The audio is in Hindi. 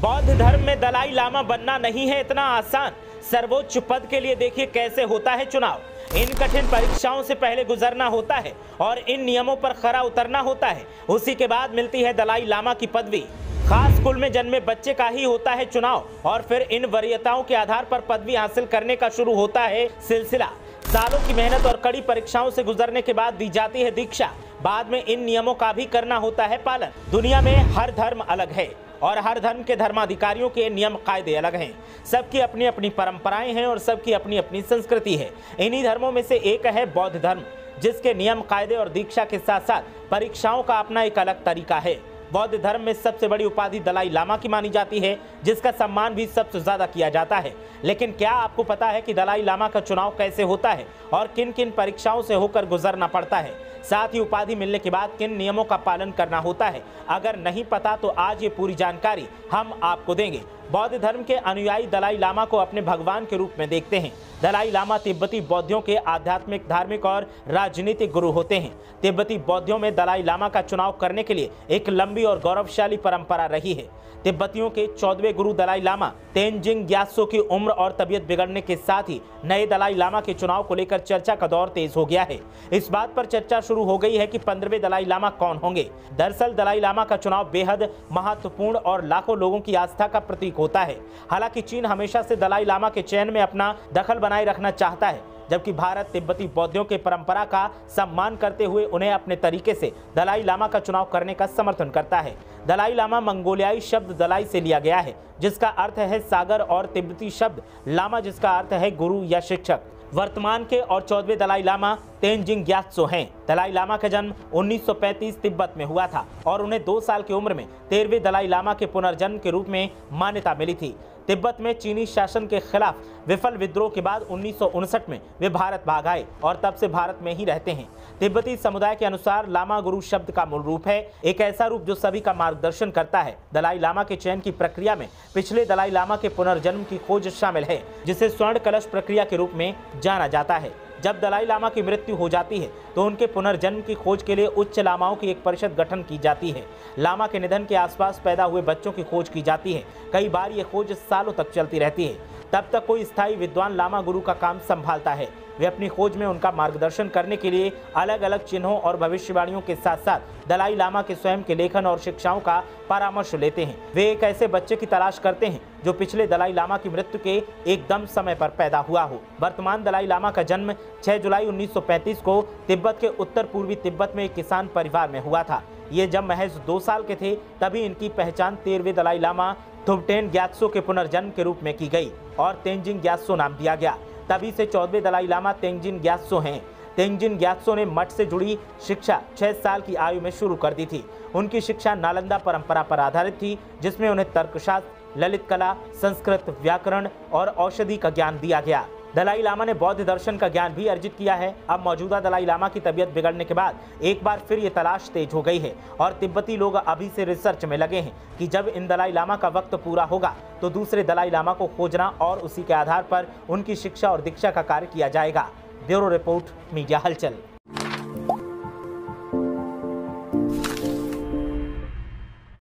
बौद्ध धर्म में दलाई लामा बनना नहीं है इतना आसान। सर्वोच्च पद के लिए देखिए कैसे होता है चुनाव। इन कठिन परीक्षाओं से पहले गुजरना होता है और इन नियमों पर खरा उतरना होता है। उसी के बाद मिलती है दलाई लामा की पदवी। खास कुल में जन्मे बच्चे का ही होता है चुनाव और फिर इन वरीयताओं के आधार पर पदवी हासिल करने का शुरू होता है सिलसिला। सालों की मेहनत और कड़ी परीक्षाओं से गुजरने के बाद दी जाती है दीक्षा। बाद में इन नियमों का भी करना होता है पालन। दुनिया में हर धर्म अलग है और हर धर्म के धर्माधिकारियों के नियम कायदे अलग हैं। सबकी अपनी अपनी परंपराएं हैं और सबकी अपनी अपनी संस्कृति है। इन्हीं धर्मों में से एक है बौद्ध धर्म, जिसके नियम कायदे और दीक्षा के साथ साथ परीक्षाओं का अपना एक अलग तरीका है। बौद्ध धर्म में सबसे बड़ी उपाधि दलाई लामा की मानी जाती है, जिसका सम्मान भी सबसे ज्यादा किया जाता है। लेकिन क्या आपको पता है कि दलाई लामा का चुनाव कैसे होता है और किन किन परीक्षाओं से होकर गुजरना पड़ता है? साथ ही उपाधि मिलने के बाद किन नियमों का पालन करना होता है? अगर नहीं पता तो आज ये पूरी जानकारी हम आपको देंगे। बौद्ध धर्म के अनुयायी दलाई लामा को अपने भगवान के रूप में देखते हैं। दलाई लामा तिब्बती बौद्धियों के आध्यात्मिक, धार्मिक और राजनीतिक गुरु होते हैं। तिब्बती बौद्धियों में दलाई लामा का चुनाव करने के लिए एक लंबी और गौरवशाली परंपरा रही है। तिब्बतियों के 14वें गुरु दलाई लामा तेंजिंग ग्यात्सो की उम्र और तबीयत बिगड़ने के साथ ही नए दलाई लामा के चुनाव को लेकर चर्चा का दौर तेज हो गया है। इस बात पर चर्चा शुरू हो गई है कि 15वें दलाई लामा कौन होंगे। दरअसल दलाई लामा का चुनाव बेहद महत्वपूर्ण और लाखों लोगों की आस्था का प्रतीक होता है। हालांकि चीन हमेशा से दलाई लामा के चयन में अपना दखल बनाए रखना चाहता है, जबकि भारत तिब्बती बौद्धियों के परंपरा का सम्मान करते हुए उन्हें अपने तरीके से दलाई लामा का चुनाव करने का समर्थन करता है। दलाई लामा मंगोलियाई शब्द दलाई से लिया गया है, जिसका अर्थ है सागर, और तिब्बती शब्द लामा, जिसका अर्थ है गुरु या शिक्षक। वर्तमान के और 14वें दलाई लामा तेंजिंग ग्यात्सो हैं। दलाई लामा का जन्म 1935 तिब्बत में हुआ था और उन्हें 2 साल की उम्र में 13वें दलाई लामा के पुनर्जन्म के रूप में मान्यता मिली थी। तिब्बत में चीनी शासन के खिलाफ विफल विद्रोह के बाद 1959 में वे भारत भाग आए और तब से भारत में ही रहते हैं। तिब्बती समुदाय के अनुसार लामा गुरु शब्द का मूल रूप है, एक ऐसा रूप जो सभी का मार्गदर्शन करता है। दलाई लामा के चयन की प्रक्रिया में पिछले दलाई लामा के पुनर्जन्म की खोज शामिल है, जिसे स्वर्ण कलश प्रक्रिया के रूप में जाना जाता है। जब दलाई लामा की मृत्यु हो जाती है तो उनके पुनर्जन्म की खोज के लिए उच्च लामाओं की एक परिषद गठन की जाती है। लामा के निधन के आसपास पैदा हुए बच्चों की खोज की जाती है। कई बार ये खोज सालों तक चलती रहती है। तब तक कोई स्थायी विद्वान लामा गुरु का काम संभालता है। वे अपनी खोज में उनका मार्गदर्शन करने के लिए अलग अलग चिन्हों और भविष्यवाणियों के साथ साथ दलाई लामा के स्वयं के लेखन और शिक्षाओं का परामर्श लेते हैं। वे एक ऐसे बच्चे की तलाश करते हैं जो पिछले दलाई लामा की मृत्यु के एकदम समय पर पैदा हुआ हो। वर्तमान दलाई लामा का जन्म 6 जुलाई 1935 को तिब्बत के उत्तर पूर्वी तिब्बत में एक किसान परिवार में हुआ था। ये जब महज 2 साल के थे तभी इनकी पहचान 13वें दलाई लामा थुबटेन ग्यात्सो के पुनर्जन्म के रूप में की गई और तेंजिंग ग्यात्सो नाम दिया गया। तभी से 14वें दलाई लामा तेंजिन ग्यात्सो हैं। तेंजिन ग्यात्सो ने मठ से जुड़ी शिक्षा 6 साल की आयु में शुरू कर दी थी। उनकी शिक्षा नालंदा परंपरा पर आधारित थी, जिसमें उन्हें तर्कशास्त्र, ललित कला, संस्कृत, व्याकरण और औषधि का ज्ञान दिया गया। दलाई लामा ने बौद्ध दर्शन का ज्ञान भी अर्जित किया है। अब मौजूदा दलाई लामा की तबीयत बिगड़ने के बाद एक बार फिर ये तलाश तेज हो गई है और तिब्बती लोग अभी से रिसर्च में लगे हैं कि जब इन दलाई लामा का वक्त पूरा होगा तो दूसरे दलाई लामा को खोजना और उसी के आधार पर उनकी शिक्षा और दीक्षा का कार्य किया जाएगा। ब्यूरो रिपोर्ट, मीडिया हलचल।